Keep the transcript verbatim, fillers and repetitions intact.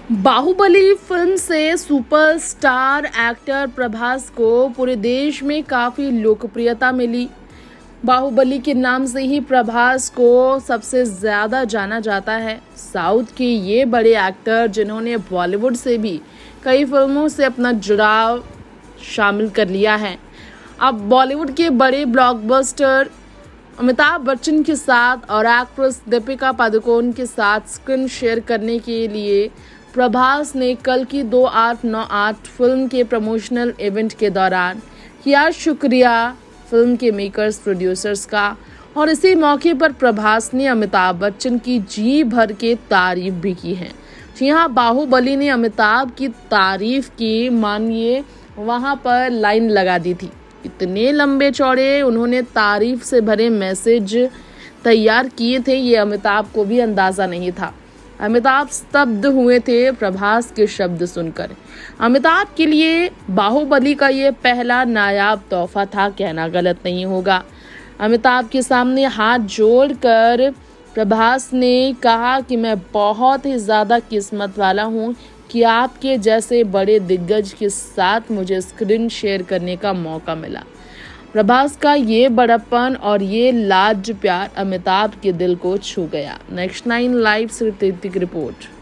Baahubali film से superstar actor Prabhas को पूरे देश में काफ़ी लोकप्रियता मिली। बाहुबली के नाम से ही प्रभास को सबसे ज़्यादा जाना जाता है। साउथ के ये बड़े एक्टर जिन्होंने बॉलीवुड से भी कई फिल्मों से अपना जुड़ाव शामिल कर लिया है, अब बॉलीवुड के बड़े ब्लॉकबस्टर अमिताभ बच्चन के साथ और एक्ट्रेस दीपिका पादुकोण के साथ स्क्रीन शेयर करने के लिए प्रभास ने कल की दो आठ नौ आठ फिल्म के प्रमोशनल इवेंट के दौरान किया शुक्रिया फिल्म के मेकर्स प्रोड्यूसर्स का। और इसी मौके पर प्रभास ने अमिताभ बच्चन की जी भर के तारीफ भी की है। जी हाँ, बाहुबली ने अमिताभ की तारीफ की, मानिए वहाँ पर लाइन लगा दी थी। इतने लंबे चौड़े उन्होंने तारीफ से भरे मैसेज तैयार किए थे, ये अमिताभ को भी अंदाज़ा नहीं था। अमिताभ स्तब्ध हुए थे प्रभास के शब्द सुनकर। अमिताभ के लिए बाहुबली का ये पहला नायाब तोहफा था, कहना गलत नहीं होगा। अमिताभ के सामने हाथ जोड़कर प्रभास ने कहा कि मैं बहुत ही ज़्यादा किस्मत वाला हूँ कि आपके जैसे बड़े दिग्गज के साथ मुझे स्क्रीन शेयर करने का मौका मिला। प्रभास का ये बड़प्पन और ये लाज प्यार अमिताभ के दिल को छू गया। नेक्स्ट नाइन लाइव से ऋतिक रिपोर्ट।